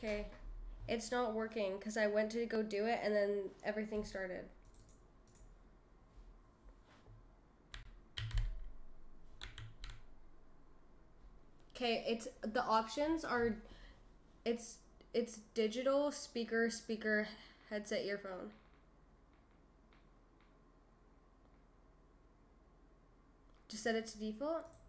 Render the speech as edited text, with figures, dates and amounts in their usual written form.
Okay. It's not working because I went to go do it and then everything started. Okay, it's the options are it's digital, speaker, headset, earphone. Just set it to default.